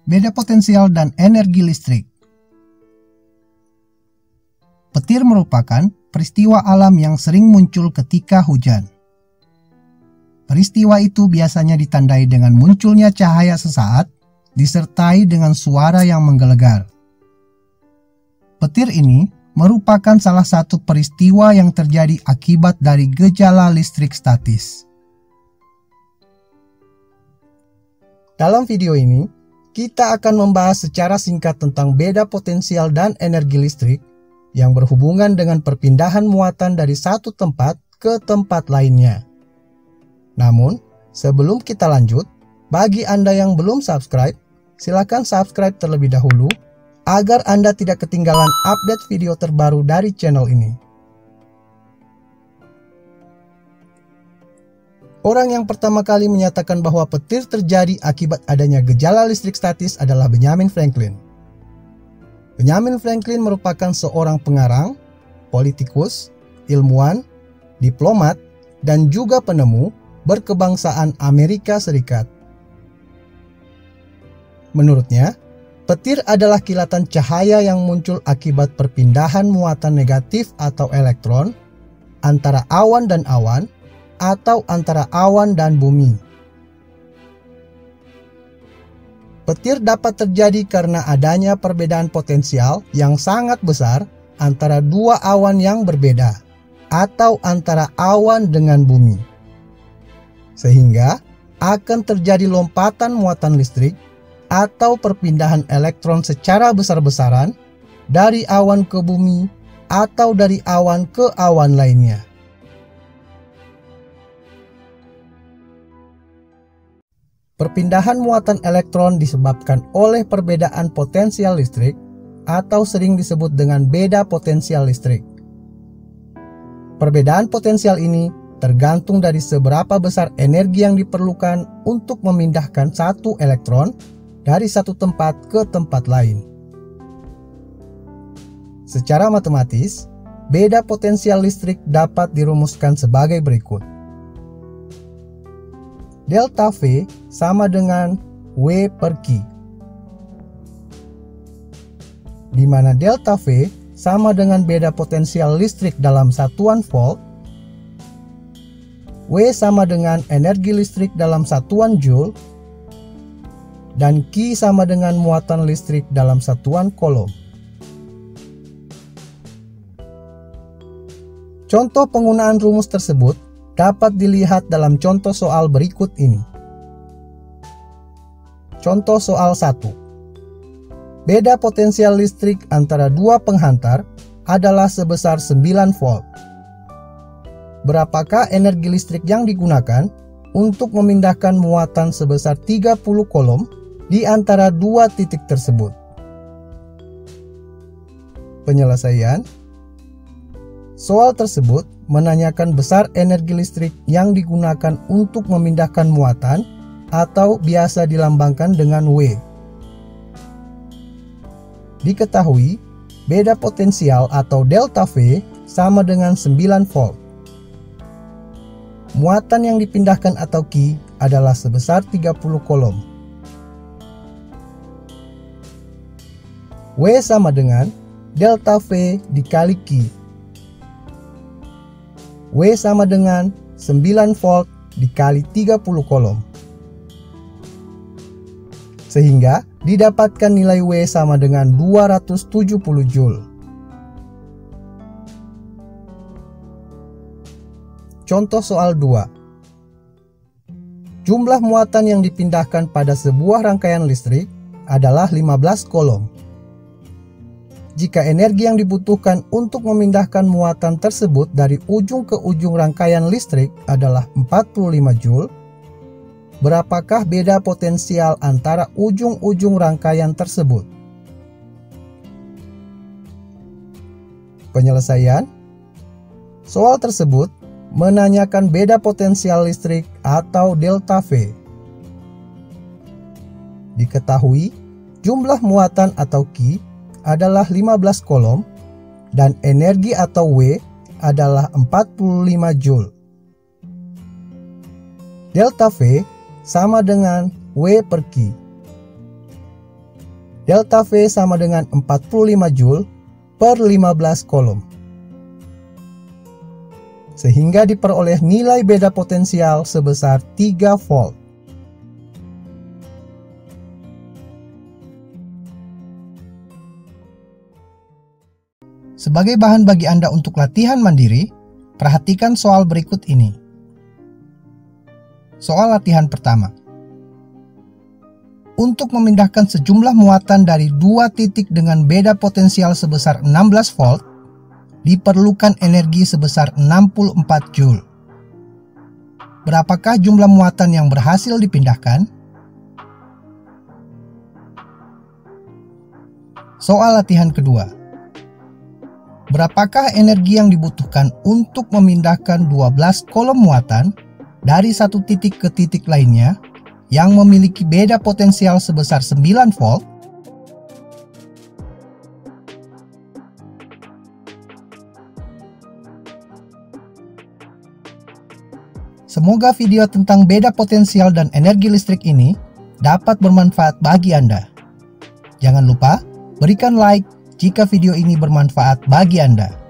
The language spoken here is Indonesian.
Beda potensial dan energi listrik. Petir merupakan peristiwa alam yang sering muncul ketika hujan. Peristiwa itu biasanya ditandai dengan munculnya cahaya sesaat, disertai dengan suara yang menggelegar. Petir ini merupakan salah satu peristiwa yang terjadi akibat dari gejala listrik statis. Dalam video ini, kita akan membahas secara singkat tentang beda potensial dan energi listrik yang berhubungan dengan perpindahan muatan dari satu tempat ke tempat lainnya. Namun, sebelum kita lanjut, bagi Anda yang belum subscribe, silakan subscribe terlebih dahulu agar Anda tidak ketinggalan update video terbaru dari channel ini. Orang yang pertama kali menyatakan bahwa petir terjadi akibat adanya gejala listrik statis adalah Benjamin Franklin. Benjamin Franklin merupakan seorang pengarang, politikus, ilmuwan, diplomat, dan juga penemu berkebangsaan Amerika Serikat. Menurutnya, petir adalah kilatan cahaya yang muncul akibat perpindahan muatan negatif atau elektron antara awan dan awan atau antara awan dan bumi. Petir dapat terjadi karena adanya perbedaan potensial yang sangat besar antara dua awan yang berbeda atau antara awan dengan bumi. Sehingga akan terjadi lompatan muatan listrik atau perpindahan elektron secara besar-besaran dari awan ke bumi atau dari awan ke awan lainnya. Perpindahan muatan elektron disebabkan oleh perbedaan potensial listrik atau sering disebut dengan beda potensial listrik. Perbedaan potensial ini tergantung dari seberapa besar energi yang diperlukan untuk memindahkan satu elektron dari satu tempat ke tempat lain. Secara matematis, beda potensial listrik dapat dirumuskan sebagai berikut. Delta V sama dengan W per Q, di mana delta V sama dengan beda potensial listrik dalam satuan volt, W sama dengan energi listrik dalam satuan joule, dan Q sama dengan muatan listrik dalam satuan coulomb. Contoh penggunaan rumus tersebut dapat dilihat dalam contoh soal berikut ini. Contoh soal 1. Beda potensial listrik antara dua penghantar adalah sebesar 9 volt. Berapakah energi listrik yang digunakan untuk memindahkan muatan sebesar 30 coulomb di antara dua titik tersebut? Penyelesaian. Soal tersebut menanyakan besar energi listrik yang digunakan untuk memindahkan muatan atau biasa dilambangkan dengan W. Diketahui, beda potensial atau delta V sama dengan 9 volt. Muatan yang dipindahkan atau Q adalah sebesar 30 coulomb. W sama dengan delta V dikali Q. W sama dengan 9 volt dikali 30 coulomb. Sehingga didapatkan nilai W sama dengan 270 joule. Contoh soal 2. Jumlah muatan yang dipindahkan pada sebuah rangkaian listrik adalah 15 coulomb. Jika energi yang dibutuhkan untuk memindahkan muatan tersebut dari ujung ke ujung rangkaian listrik adalah 45 joule, berapakah beda potensial antara ujung-ujung rangkaian tersebut? Penyelesaian. Soal tersebut menanyakan beda potensial listrik atau delta V. Diketahui, jumlah muatan atau Q adalah 15 coulomb dan energi atau W adalah 45 joule. Delta V sama dengan W per Q. delta V sama dengan 45 Joule per 15 kolom. Sehingga diperoleh nilai beda potensial sebesar 3 volt. Sebagai bahan bagi Anda untuk latihan mandiri, perhatikan soal berikut ini. Soal latihan pertama. Untuk memindahkan sejumlah muatan dari dua titik dengan beda potensial sebesar 16 volt, diperlukan energi sebesar 64 Joule. Berapakah jumlah muatan yang berhasil dipindahkan? Soal latihan kedua. Berapakah energi yang dibutuhkan untuk memindahkan 12 kolom muatan dari satu titik ke titik lainnya yang memiliki beda potensial sebesar 9 volt? Semoga video tentang beda potensial dan energi listrik ini dapat bermanfaat bagi Anda. Jangan lupa berikan like jika video ini bermanfaat bagi Anda.